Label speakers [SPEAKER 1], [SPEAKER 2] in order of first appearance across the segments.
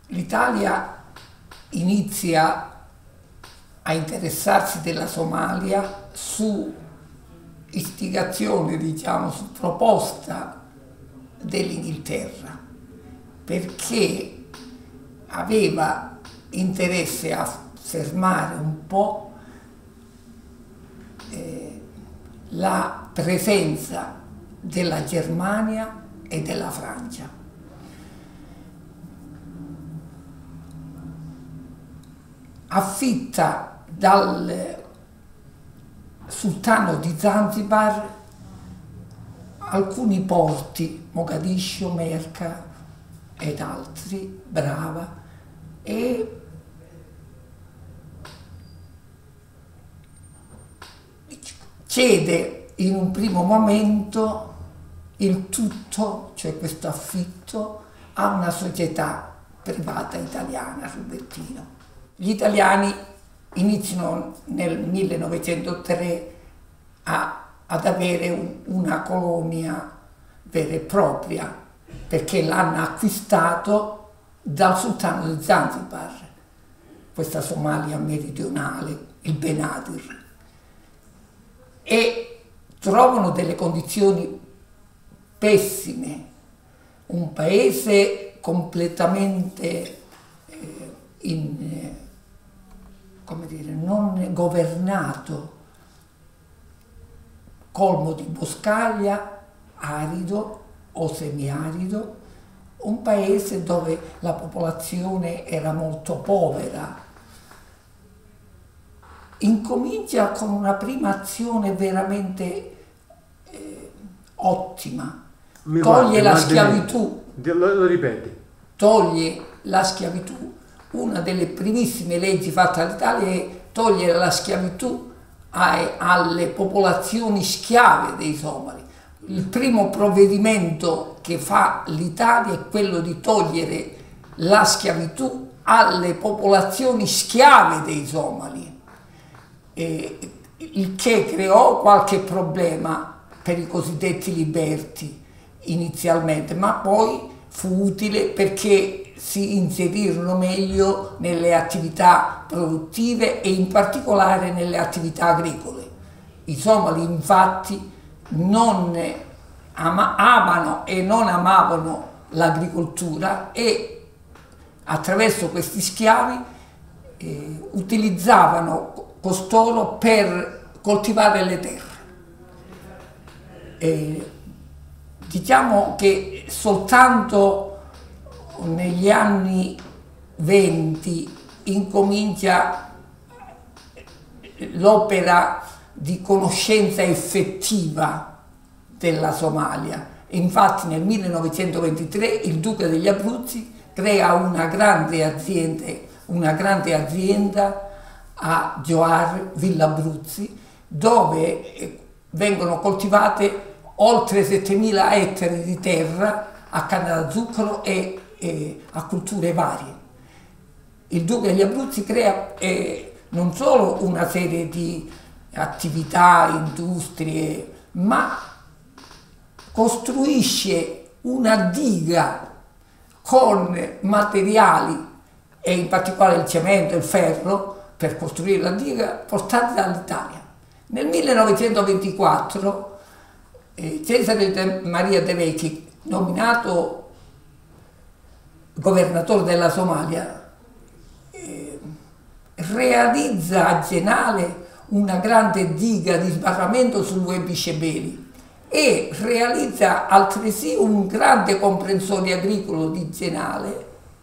[SPEAKER 1] L'Italia inizia a interessarsi della Somalia su istigazione, diciamo, su proposta dell'Inghilterra, perché aveva interesse a fermare un po' la presenza della Germania e della Francia. Affitta dal sultano di Zanzibar alcuni porti, Mogadiscio, Merka ed altri, Brava, e cede in un primo momento il tutto, cioè questo affitto, a una società privata italiana, Rubettino. Gli italiani iniziano nel 1903 ad avere una colonia vera e propria, perché l'hanno acquistato dal sultano di Zanzibar, questa Somalia meridionale, il Benadir, e trovano delle condizioni pessime, un paese completamente non governato, colmo di boscaglia, arido o semiarido, un paese dove la popolazione era molto povera. Incomincia con una prima azione veramente ottima, toglie la schiavitù.
[SPEAKER 2] Lo ripeti?
[SPEAKER 1] Toglie la schiavitù. Una delle primissime leggi fatte all'Italia è togliere la schiavitù alle popolazioni schiave dei somali. Il primo provvedimento che fa l'Italia è quello di togliere la schiavitù alle popolazioni schiave dei somali, il che creò qualche problema per i cosiddetti liberti inizialmente, ma poi fu utile perché si inserirono meglio nelle attività produttive e in particolare nelle attività agricole. I somali infatti non amano e non amavano l'agricoltura e attraverso questi schiavi utilizzavano costoro per coltivare le terre. Diciamo che soltanto negli anni 20 incomincia l'opera di conoscenza effettiva della Somalia. Infatti nel 1923 il duca degli Abruzzi crea una grande azienda a Gioar, Villa Abruzzi, dove vengono coltivate oltre 7.000 ettari di terra a canna da zucchero e a culture varie. Il duca degli Abruzzi crea non solo una serie di attività, industrie, ma costruisce una diga con materiali, e in particolare il cemento e il ferro, per costruire la diga, portati dall'Italia. Nel 1924 Cesare Maria De Vecchi, nominato governatore della Somalia, realizza a Genale una grande diga di sbarramento sul Webi Shebeli e realizza altresì un grande comprensorio agricolo di Genale,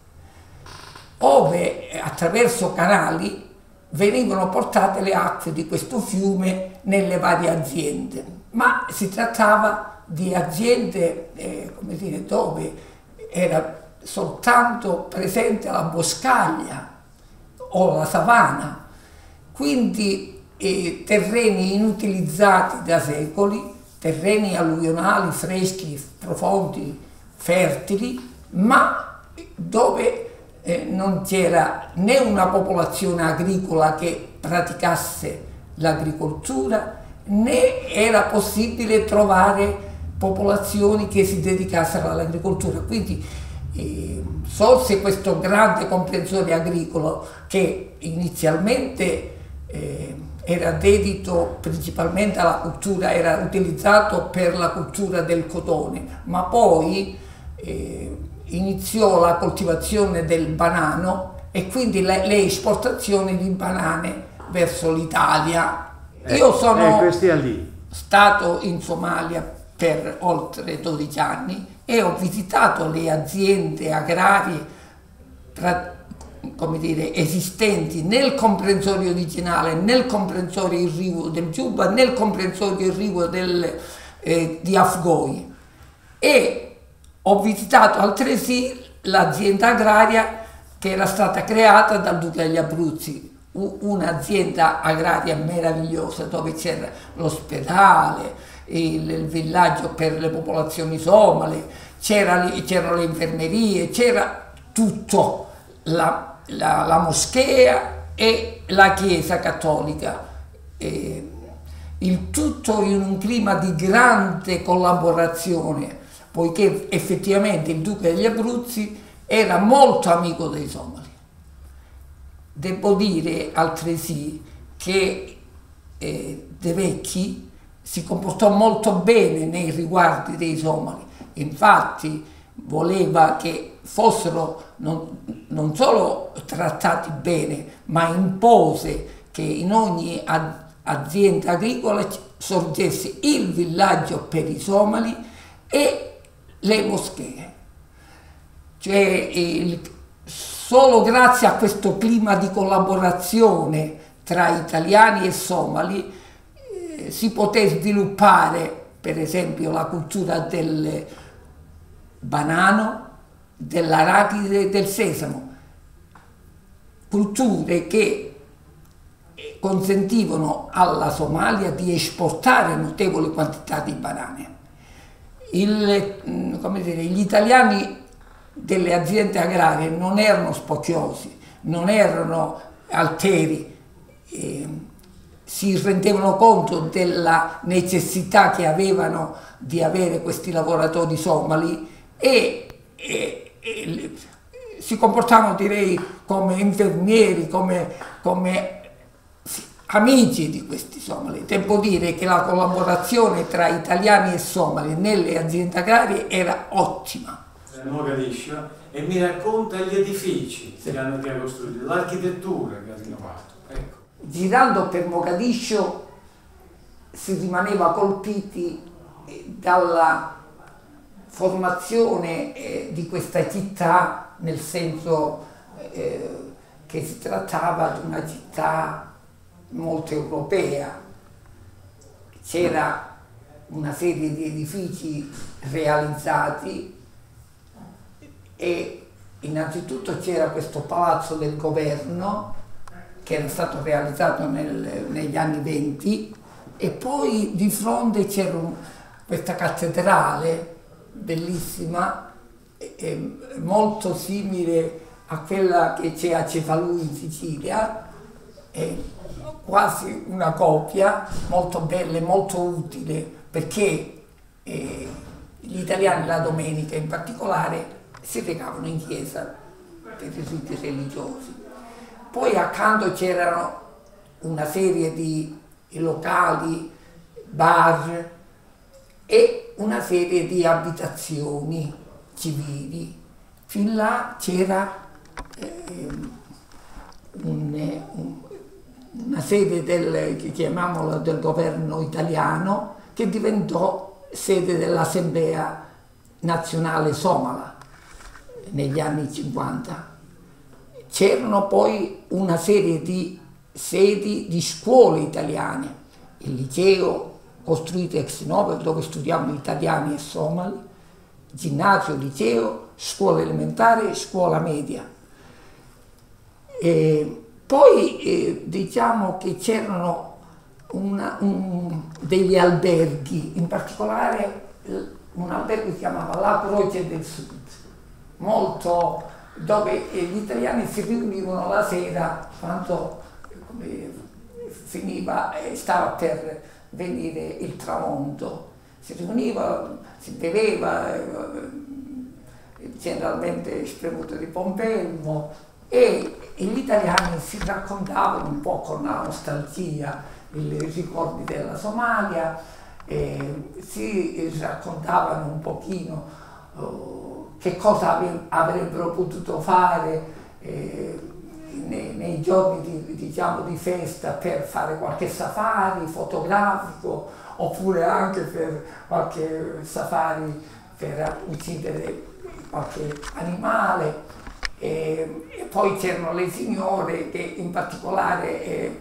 [SPEAKER 1] dove attraverso canali venivano portate le acque di questo fiume nelle varie aziende. Ma si trattava di aziende dove era soltanto presente la boscaglia o la savana, quindi terreni inutilizzati da secoli, terreni alluvionali freschi, profondi, fertili, ma dove non c'era né una popolazione agricola che praticasse l'agricoltura, né era possibile trovare popolazioni che si dedicassero all'agricoltura. Quindi sorse questo grande comprensorio agricolo che inizialmente era dedito principalmente alla cultura, era utilizzato per la cultura del cotone, ma poi iniziò la coltivazione del banano e quindi le esportazioni di banane verso l'Italia. Io sono stato in Somalia per oltre 12 anni e ho visitato le aziende agrarie come dire, esistenti nel comprensorio originale, nel comprensorio irriguo del Giuba, nel comprensorio irriguo di Afgoi, e ho visitato altresì l'azienda agraria che era stata creata dal Duca degli Abruzzi, un'azienda agraria meravigliosa dove c'era l'ospedale, il villaggio per le popolazioni somale, c'erano le infermerie, c'era tutto, la moschea e la chiesa cattolica, il tutto in un clima di grande collaborazione, poiché effettivamente il Duca degli Abruzzi era molto amico dei somali. Devo dire altresì che De Vecchi si comportò molto bene nei riguardi dei somali, infatti voleva che fossero non solo trattati bene, ma impose che in ogni azienda agricola sorgesse il villaggio per i somali e le moschee. Cioè, solo grazie a questo clima di collaborazione tra italiani e somali si poté sviluppare, per esempio, la cultura del banano, dell'arachide e del sesamo, culture che consentivano alla Somalia di esportare notevoli quantità di banane. Come dire, gli italiani delle aziende agrarie non erano spocchiosi, non erano alteri, si rendevano conto della necessità che avevano di avere questi lavoratori somali e si comportavano, direi, come infermieri, come amici di questi somali. Devo dire che la collaborazione tra italiani e somali nelle aziende agrarie era ottima.
[SPEAKER 2] Mogadiscio, e mi racconta gli edifici che ha costruito, l'architettura che ha rinnovato. Ecco.
[SPEAKER 1] Girando per Mogadiscio si rimaneva colpiti dalla formazione di questa città, nel senso che si trattava di una città molto europea. C'era una serie di edifici realizzati e innanzitutto c'era questo palazzo del governo che era stato realizzato negli anni 20 e poi di fronte c'era questa cattedrale bellissima, molto simile a quella che c'è a Cefalù in Sicilia, quasi una copia, molto bella e molto utile perché gli italiani la domenica in particolare si recavano in chiesa per i riti religiosi. Poi accanto c'erano una serie di locali, bar e una serie di abitazioni civili. Fin là c'era una sede chiamiamola del governo italiano che diventò sede dell'Assemblea Nazionale Somala negli anni 50. C'erano poi una serie di sedi di scuole italiane, il liceo costruito ex novo dove studiavano italiani e somali, ginnasio, liceo, scuola elementare e scuola media. E poi diciamo che c'erano degli alberghi, in particolare un albergo che si chiamava La Croce del Sud, dove gli italiani si riunivano la sera quando finiva e stava per venire il tramonto. Si riuniva, si beveva, generalmente spremuto di pompelmo, e gli italiani si raccontavano un po' con la nostalgia i ricordi della Somalia, si raccontavano un pochino che cosa avrebbero potuto fare nei giorni di festa per fare qualche safari fotografico, oppure anche per qualche safari per uccidere qualche animale. E poi c'erano le signore che in particolare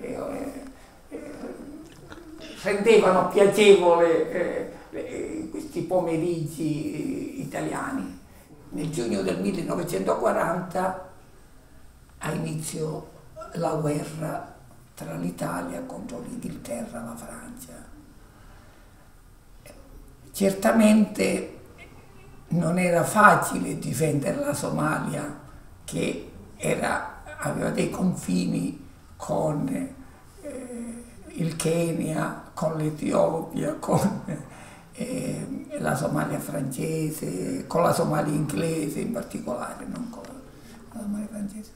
[SPEAKER 1] rendevano piacevole questi pomeriggi italiani. Nel giugno del 1940 ha inizio la guerra tra l'Italia contro l'Inghilterra e la Francia. Certamente non era facile difendere la Somalia, che aveva dei confini con il Kenya, con l'Etiopia, con la Somalia francese, con la Somalia inglese in particolare, non con la Somalia francese.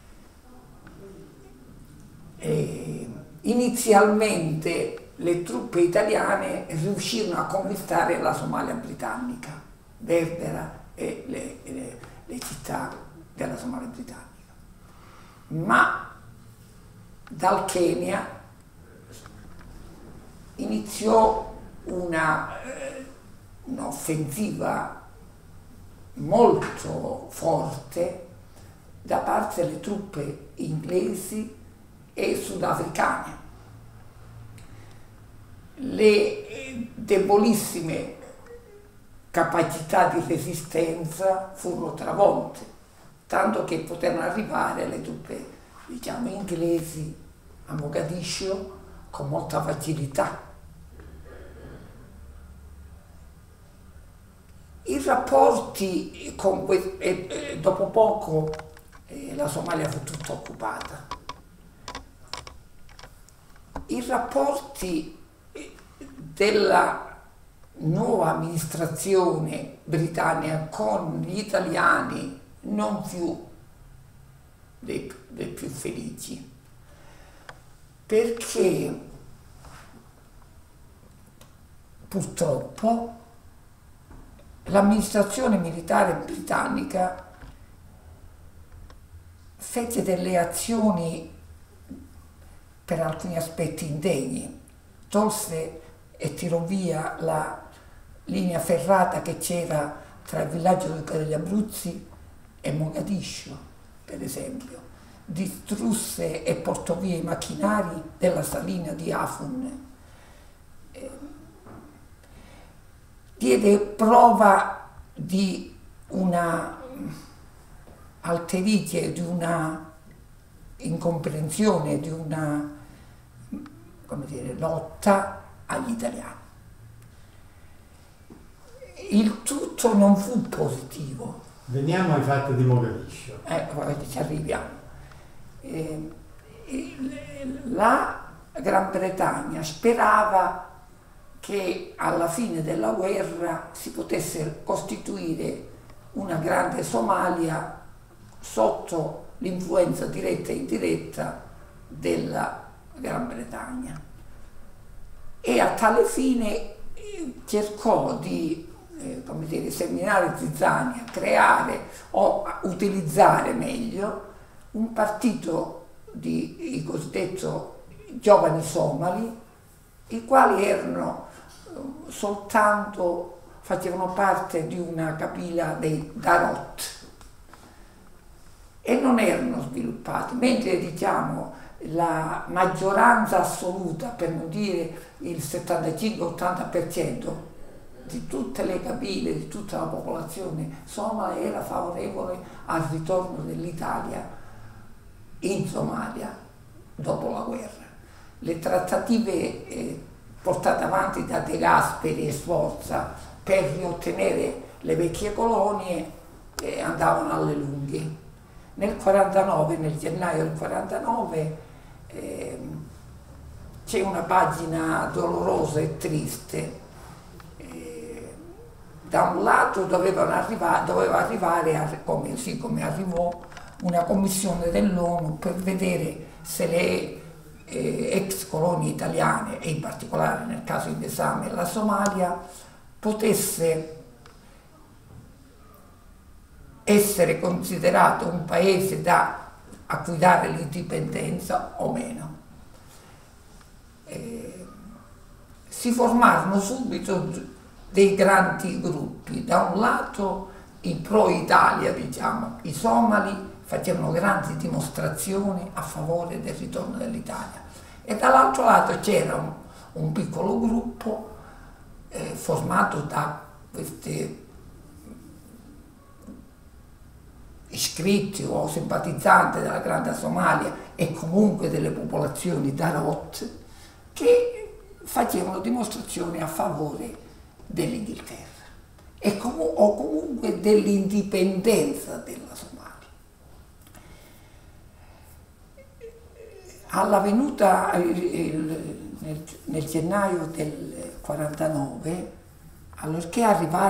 [SPEAKER 1] Inizialmente le truppe italiane riuscirono a conquistare la Somalia britannica, Berbera e le città della Somalia britannica. Ma dal Kenya iniziò un'offensiva molto forte da parte delle truppe inglesi e sudafricane. Le debolissime capacità di resistenza furono travolte, tanto che poterono arrivare le truppe, diciamo, inglesi a Mogadiscio con molta facilità. I rapporti dopo poco la Somalia fu tutta occupata. I rapporti della nuova amministrazione britannica con gli italiani non fu dei più felici, perché purtroppo l'amministrazione militare britannica fece delle azioni per alcuni aspetti indegni, tolse e tirò via la linea ferrata che c'era tra il villaggio degli Abruzzi e Mogadiscio, per esempio, distrusse e portò via i macchinari della salina di Afun, diede prova di una alterigia, di una incomprensione, di una, come dire, lotta agli italiani. Il tutto non fu positivo.
[SPEAKER 2] Veniamo ai fatti di Mogadiscio.
[SPEAKER 1] Ci arriviamo. La Gran Bretagna sperava che alla fine della guerra si potesse costituire una grande Somalia sotto l'influenza diretta e indiretta della Gran Bretagna, e a tale fine cercò di come dire, seminare zizzania, creare o utilizzare meglio un partito di cosiddetto giovani somali, i quali erano facevano parte di una kabila dei Darot e non erano sviluppati, mentre diciamo la maggioranza assoluta, per non dire il 75-80% di tutte le kabile, di tutta la popolazione somala era favorevole al ritorno dell'Italia in Somalia dopo la guerra. Le trattative portate avanti da De Gasperi e Sforza per riottenere le vecchie colonie andavano alle lunghe. Nel gennaio del 49, c'è una pagina dolorosa e triste da un lato doveva arrivare, come arrivò, una commissione dell'ONU per vedere se le ex colonie italiane, e in particolare nel caso in esame la Somalia, potesse essere considerato un paese a cui dare l'indipendenza o meno. Si formarono subito dei grandi gruppi. Da un lato i pro-Italia, diciamo, i somali facevano grandi dimostrazioni a favore del ritorno dell'Italia, e dall'altro lato c'era un piccolo gruppo formato da questi iscritti o simpatizzanti della Grande Somalia e comunque delle popolazioni Darot, che facevano dimostrazioni a favore dell'Inghilterra o comunque dell'indipendenza della Somalia. Alla venuta nel gennaio del 49, allorché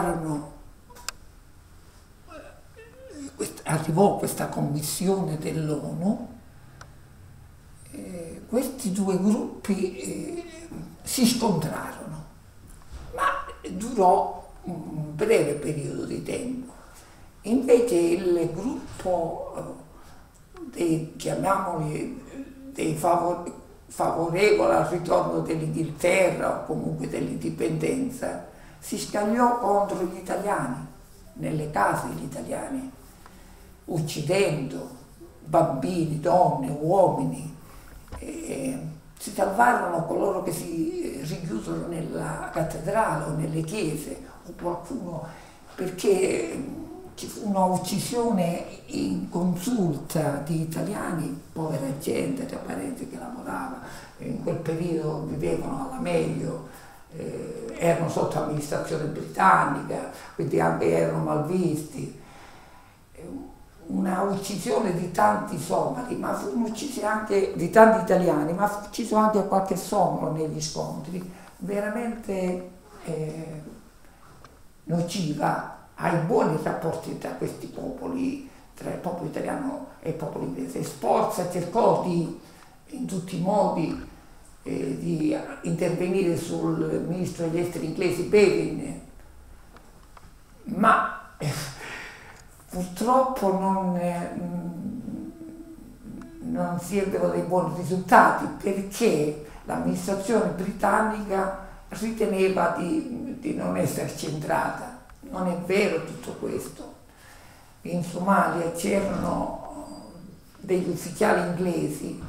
[SPEAKER 1] arrivò questa commissione dell'ONU, questi due gruppi si scontrarono, ma durò un breve periodo di tempo. Invece il gruppo chiamiamoli dei favorevoli al ritorno dell'Inghilterra o comunque dell'indipendenza si scagliò contro gli italiani, nelle case degli italiani, uccidendo bambini, donne, uomini. Si salvarono coloro che si rinchiusero nella cattedrale o nelle chiese, o qualcuno, perché ci fu una uccisione inconsulta di italiani, povera gente, tra parenti, che lavorava, in quel periodo vivevano alla meglio, erano sotto amministrazione britannica, quindi anche erano malvisti. Una uccisione di tanti somali, ma furono uccisi anche di tanti italiani, ma fu ucciso anche qualche somalo negli scontri, veramente nociva ai buoni rapporti tra questi popoli, tra il popolo italiano e il popolo inglese. Sforza cercò in tutti i modi di intervenire sul ministro degli esteri inglese Bevin, ma purtroppo non si ebbero dei buoni risultati, perché l'amministrazione britannica riteneva di non esserci entrata. Non è vero tutto questo. In Somalia c'erano degli ufficiali inglesi,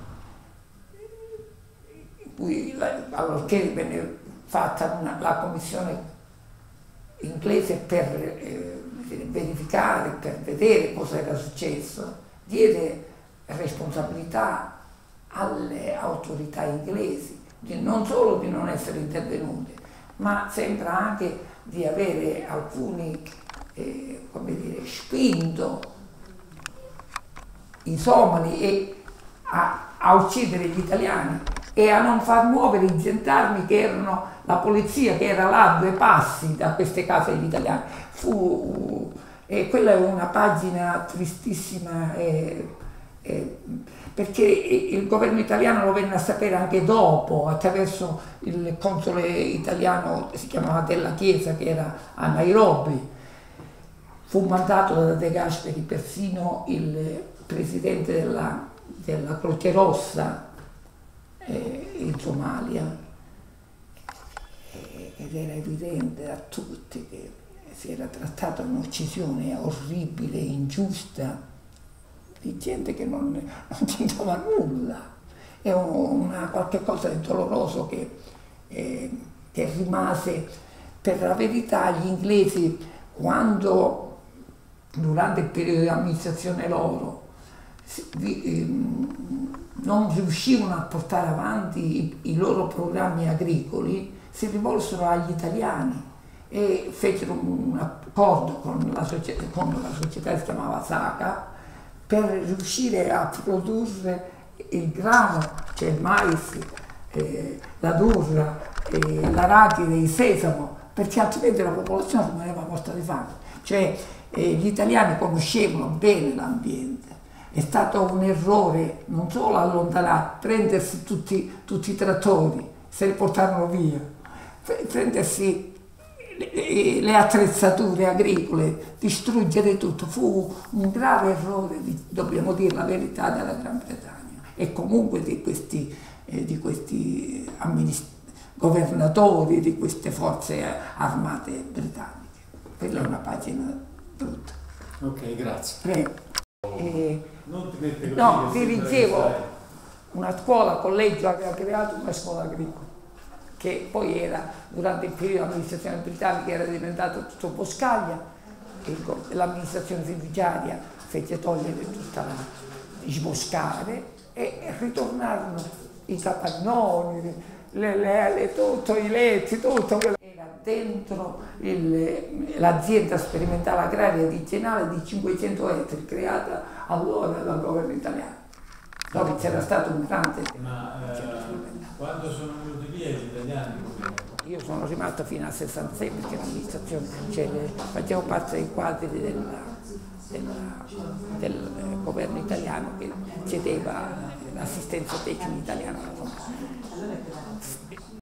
[SPEAKER 1] allorché venne fatta la commissione inglese per verificare, per vedere cosa era successo, diede responsabilità alle autorità inglesi non solo di non essere intervenute, ma sembra anche di avere alcuni, spinto i somali a uccidere gli italiani e a non far muovere i gendarmi che erano la polizia, che era là a 2 passi da queste case degli italiani. E quella è una pagina tristissima, perché il governo italiano lo venne a sapere anche dopo, attraverso il console italiano, si chiamava Della Chiesa, che era a Nairobi. Fu mandato da De Gasperi persino il presidente della Croce Rossa in Somalia, ed era evidente a tutti che si era trattato di un'uccisione orribile, ingiusta, di gente che non c'entrava nulla. È qualche cosa di doloroso che rimase. Per la verità gli inglesi, quando durante il periodo di amministrazione loro non riuscivano a portare avanti i loro programmi agricoli, si rivolsero agli italiani e fecero un accordo con la società che si chiamava SACA, per riuscire a produrre il grano, cioè il mais, la durra, l'arachide, il sesamo, perché altrimenti la popolazione rimaneva morta di fame. Cioè gli italiani conoscevano bene l'ambiente. È stato un errore non solo allontanare, prendersi tutti i trattori, se li portarono via, prendersi le attrezzature agricole, distruggere tutto. Fu un grave errore, dobbiamo dire la verità, della Gran Bretagna e comunque di questi governatori di queste forze armate britanniche. Quella è una pagina brutta.
[SPEAKER 2] Ok, grazie.
[SPEAKER 1] Prego.
[SPEAKER 2] Non ti mette così.
[SPEAKER 1] No, dirigevo una scuola, collegio, aveva creato una scuola agricola, che poi era, durante il periodo dell'amministrazione britannica, era diventato tutto boscaglia, l'amministrazione fiduciaria fece togliere tutta sboscare e ritornarono i capannoni, tutto, i letti, tutto. Era dentro l'azienda sperimentale agraria di Genale di 500 ettari, creata allora dal governo italiano. Dove c'era stato un grande...
[SPEAKER 2] Ma quando sono venuti via gli italiani?
[SPEAKER 1] Io sono rimasto fino al 66 perché l'amministrazione, cioè, facevo parte dei quadri del governo italiano che cedeva l'assistenza tecnica italiana alla Romagna.